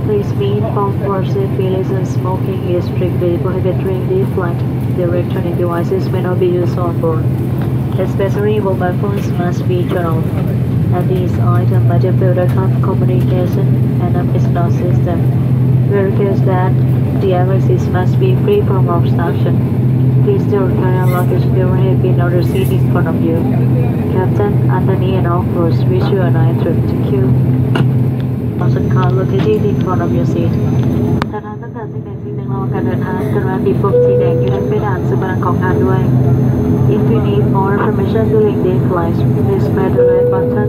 This means compulsive release and smoking is strictly prohibited during the flight. The electronic devices may not be used on board. Especially mobile phones must be turned off, and these items must have backup communication and a business system. We request that the devices must be free from obstruction. Please don't carry a luggage never have been on the seat in front of you. Captain Anthony and all crews wish you a nice trip. Thank you. Option car located in front of your seat ถ้าท่านต้องการสิ่งใดสิ่งหนึ่งระหว่างการเดินทางกรุณาบีบปุ่มสีแดงอยู่ด้านเพดานสื่อบรรณาของท่านด้วย If you need more information during the flight, please press the red button.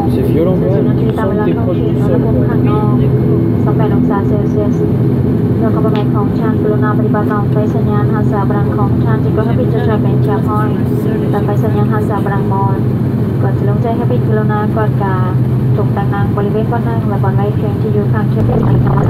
if you don't เจ้าหน้าที่ตามเวลา something ท้อง called ถิ่นอุณหภูมิข้างนอก28องศาเซลเซียสโดยคำบรรยายของฉันกรุณาปฏิบัติตามไฟสัญญาณหาสาบรังของฉันจะก็ให้ปิดจะใช้เป็นแชร์พอยต์แต่ไฟสัญญาณหาสาบรังมอลก่อนจะลงใจให้ปิดกรุณากดกาถูกตั้งนางบริเวณบ้านนั่งและบอนไลท์เพลงที่อยู่ข้างเชือกเป็นธรรมะ